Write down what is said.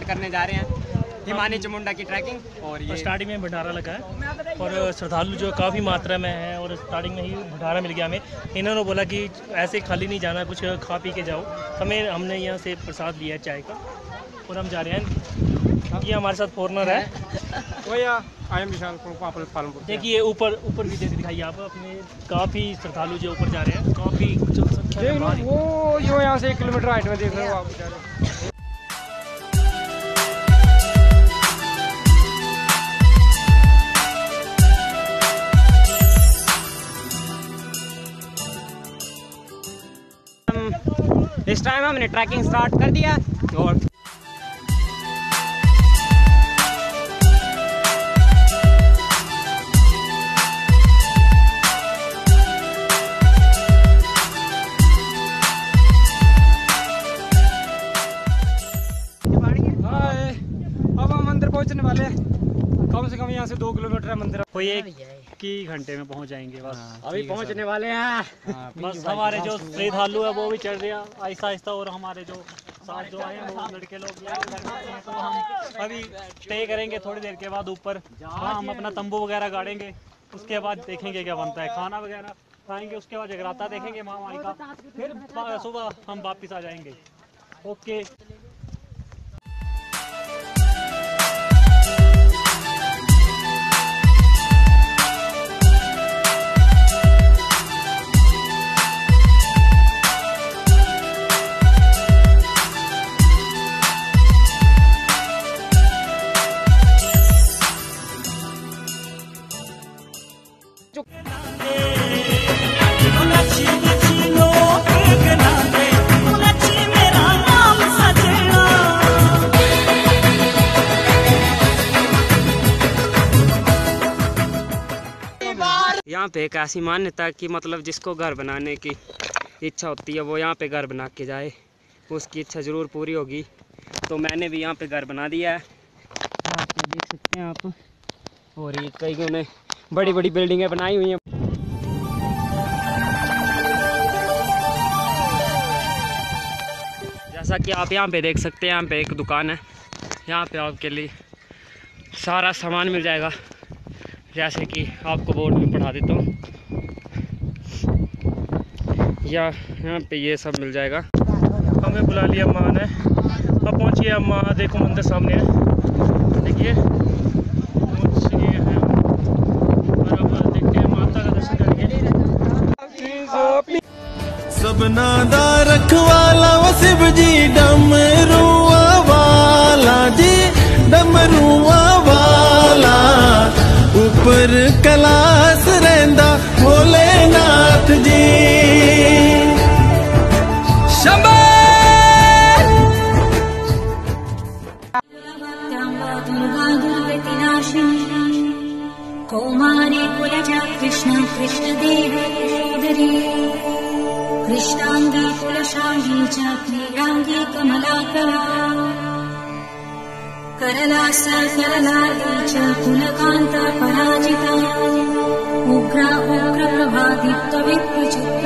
करने जा रहे हैं हिमानी चामुंडा की ट्रैकिंग। और ये स्टार्टिंग में भंडारा लगा है और श्रद्धालु जो काफ़ी मात्रा में है और स्टार्टिंग में ही भंडारा मिल गया हमें। इन्होंने बोला कि ऐसे खाली नहीं जाना, कुछ खा पी के जाओ। हमने यहाँ से प्रसाद लिया है चाय का और हम जा रहे हैं। ये हमारे साथ फॉरनर है, देखिए ऊपर भी दिखाइए आप अपने। काफ़ी श्रद्धालु जो ऊपर जा रहे हैं, काफ़ी वो जो यहाँ से 1 किलोमीटर हाइट में देख रहे हो आप। इस टाइम हमने ट्रैकिंग स्टार्ट कर दिया और अब हम मंदिर पहुंचने वाले हैं। कम से कम यहाँ से 2 किलोमीटर है मंदिर। कोई 1 घंटे में पहुंच जाएंगे बस। अभी पहुंचने वाले हैं। बस हमारे जो श्रद्धालु है वो भी चढ़ रहे हैं आहिस्ता आहिस्ता, और हमारे जो साथ जो आए हैं वो लड़के लोग तो हम अभी स्टे करेंगे थोड़ी देर के बाद ऊपर। हम अपना तंबू वगैरह गाड़ेंगे, उसके बाद देखेंगे क्या बनता है, खाना वगैरह खाएंगे, उसके बाद जगराता देखेंगे महामाई का, फिर सुबह हम वापस आ जाएंगे। ओके। यहाँ पे एक ऐसी मान्यता कि मतलब जिसको घर बनाने की इच्छा होती है वो यहाँ पे घर बना के जाए, उसकी इच्छा ज़रूर पूरी होगी। तो मैंने भी यहाँ पे घर बना दिया है, आप देख सकते हैं आप। और ये कईयों ने बड़ी बड़ी बिल्डिंगें बनाई हुई हैं। जैसा कि आप यहाँ पे देख सकते हैं, यहाँ पे एक दुकान है, यहाँ पे आपके लिए सारा सामान मिल जाएगा, जैसे कि आपको बोर्ड में पढ़ा देता हूँ। यहाँ पे ये सब मिल जाएगा। हमें बुला लिया माँ ने, अब पहुँचिए। अब माँ देखो मंदिर सामने है, देखिए पहुँचिए हैं और अब देखते हैं माता का दर्शन करेंगे। सबना दा रखवाला व शिव जी डमरुआ वाला जी, डमरुआ वाला ऊपर कैलाश रहंदा भोलेनाथ जी। शंभो कौमारी कुलजा कृष्ण कृष्ण देवी कृष्णांगी कुलशांगी च क्रीडांगी कमलाकरा करलास करलाली च कुलकांत पराजिता उग्रा उग्र प्रभादित्य विप्रचित